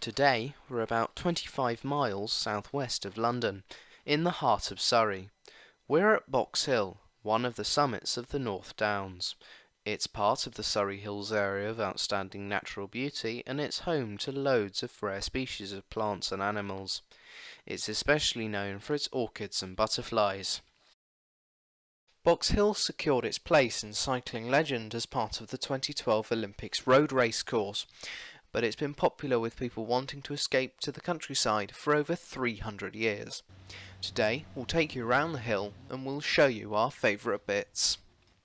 Today we're about 25 miles southwest of London, in the heart of Surrey. We're at Box Hill, one of the summits of the North Downs. It's part of the Surrey Hills area of outstanding natural beauty, and it's home to loads of rare species of plants and animals. It's especially known for its orchids and butterflies. Box Hill secured its place in cycling legend as part of the 2012 Olympics road race course, but it's been popular with people wanting to escape to the countryside for over 300 years. Today we'll take you around the hill and we'll show you our favourite bits.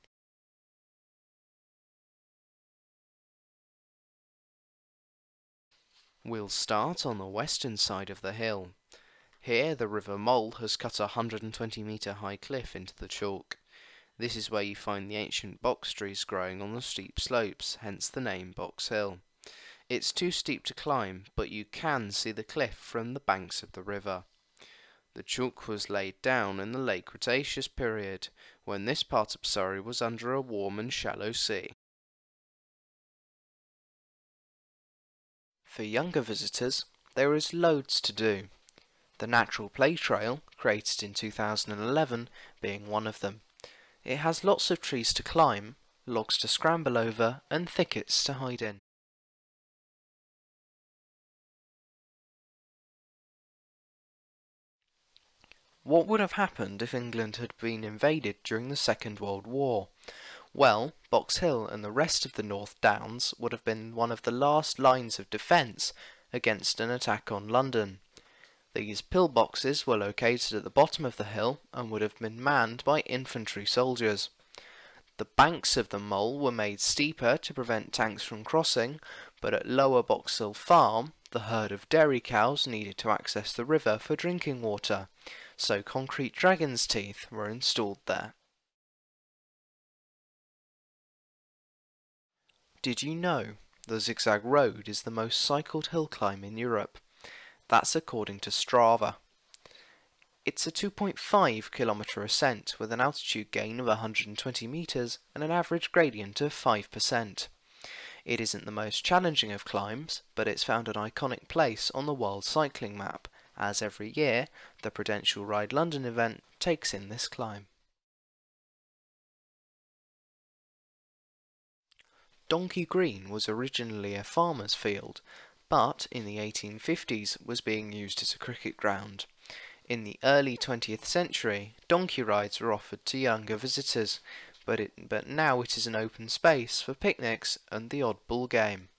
We'll start on the western side of the hill. Here the River Mole has cut a 120-metre high cliff into the chalk. This is where you find the ancient box trees growing on the steep slopes, hence the name Box Hill. It's too steep to climb, but you can see the cliff from the banks of the river. The chalk was laid down in the late Cretaceous period, when this part of Surrey was under a warm and shallow sea. For younger visitors, there is loads to do. The Natural Play Trail, created in 2011, being one of them. It has lots of trees to climb, logs to scramble over, and thickets to hide in. What would have happened if England had been invaded during the Second World War? Well, Box Hill and the rest of the North Downs would have been one of the last lines of defence against an attack on London. These pillboxes were located at the bottom of the hill and would have been manned by infantry soldiers. The banks of the mole were made steeper to prevent tanks from crossing, but at Lower Box Hill Farm, the herd of dairy cows needed to access the river for drinking water, so concrete dragon's teeth were installed there. Did you know the Zig Zag Road is the most cycled hill climb in Europe? That's according to Strava. It's a 2.5 kilometre ascent with an altitude gain of 120 metres and an average gradient of 5%. It isn't the most challenging of climbs, but it's found an iconic place on the world cycling map, as every year the Prudential Ride London event takes in this climb. Donkey Green was originally a farmer's field, but in the 1850s was being used as a cricket ground. In the early 20th century, donkey rides were offered to younger visitors, but now it is an open space for picnics and the odd bull game.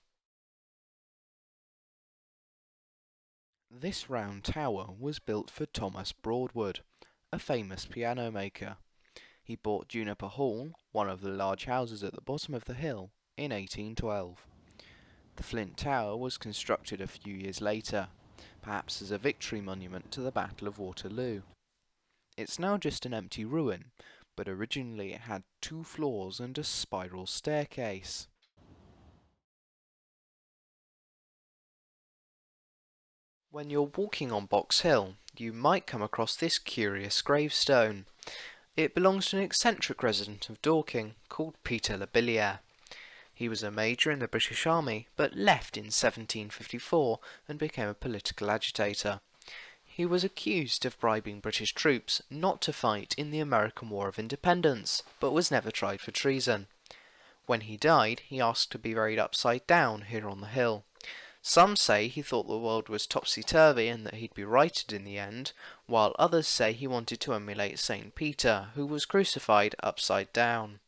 This round tower was built for Thomas Broadwood, a famous piano maker. He bought Juniper Hall, one of the large houses at the bottom of the hill, in 1812. The flint tower was constructed a few years later, perhaps as a victory monument to the Battle of Waterloo. It's now just an empty ruin, but originally it had 2 floors and a spiral staircase. When you're walking on Box Hill, you might come across this curious gravestone. It belongs to an eccentric resident of Dorking called Peter Labilliere. He was a major in the British Army, but left in 1754 and became a political agitator. He was accused of bribing British troops not to fight in the American War of Independence, but was never tried for treason. When he died, he asked to be buried upside down here on the hill. Some say he thought the world was topsy-turvy and that he'd be righted in the end, while others say he wanted to emulate St. Peter, who was crucified upside down.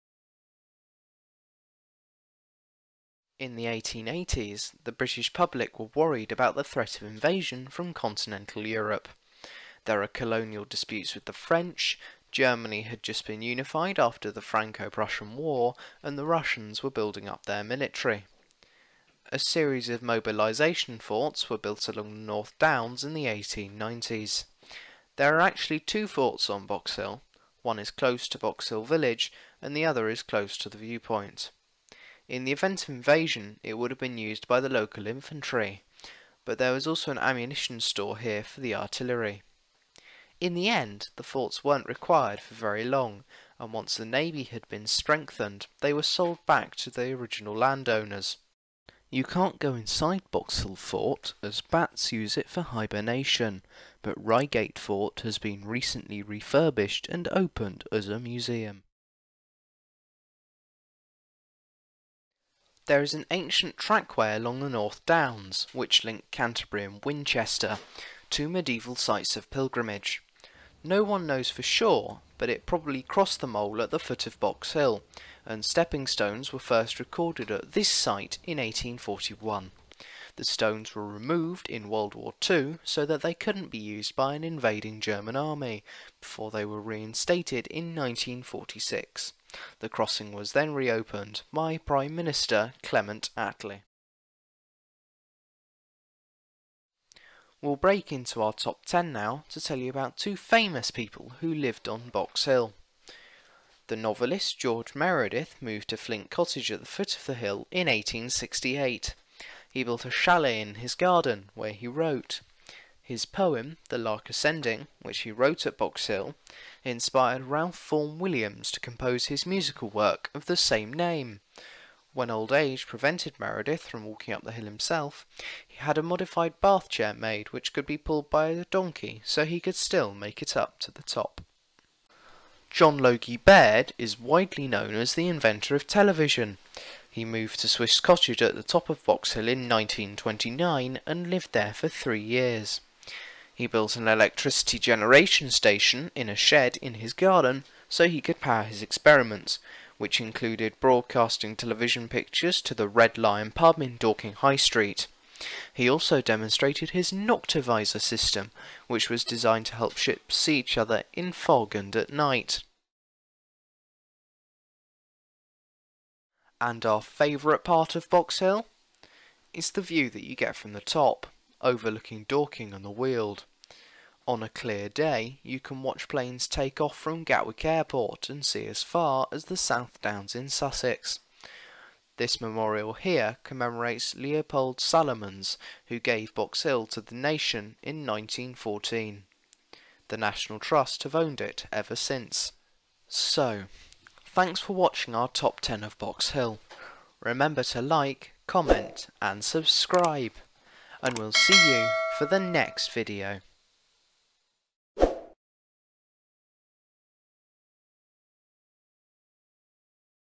In the 1880s, the British public were worried about the threat of invasion from continental Europe. There are colonial disputes with the French, Germany had just been unified after the Franco-Prussian War, and the Russians were building up their military. A series of mobilisation forts were built along the North Downs in the 1890s. There are actually 2 forts on Box Hill. One is close to Box Hill village, and the other is close to the Viewpoint. In the event of invasion, it would have been used by the local infantry, but there was also an ammunition store here for the artillery. In the end, the forts weren't required for very long, and once the navy had been strengthened, they were sold back to the original landowners. You can't go inside Box Hill Fort as bats use it for hibernation, but Reigate Fort has been recently refurbished and opened as a museum. There is an ancient trackway along the North Downs, which link Canterbury and Winchester, two medieval sites of pilgrimage. No one knows for sure, but it probably crossed the mole at the foot of Box Hill, and stepping stones were first recorded at this site in 1841. The stones were removed in World War II so that they couldn't be used by an invading German army, before they were reinstated in 1946. The crossing was then reopened by Prime Minister Clement Attlee. We'll break into our top 10 now to tell you about two famous people who lived on Box Hill. The novelist George Meredith moved to Flint Cottage at the foot of the hill in 1868. He built a chalet in his garden where he wrote. His poem, The Lark Ascending, which he wrote at Box Hill, inspired Ralph Vaughan Williams to compose his musical work of the same name. When old age prevented Meredith from walking up the hill himself, he had a modified bath chair made which could be pulled by a donkey so he could still make it up to the top. John Logie Baird is widely known as the inventor of television. He moved to Swiss Cottage at the top of Box Hill in 1929 and lived there for 3 years. He built an electricity generation station in a shed in his garden so he could power his experiments, which included broadcasting television pictures to the Red Lion pub in Dorking High Street. He also demonstrated his noctivisor system, which was designed to help ships see each other in fog and at night. And our favourite part of Box Hill? It's the view that you get from the top, overlooking Dorking and the Weald. On a clear day, you can watch planes take off from Gatwick Airport and see as far as the South Downs in Sussex. This memorial here commemorates Leopold Salomons, who gave Box Hill to the nation in 1914. The National Trust have owned it ever since. So, thanks for watching our top 10 of Box Hill. Remember to like, comment and subscribe. And we'll see you for the next video.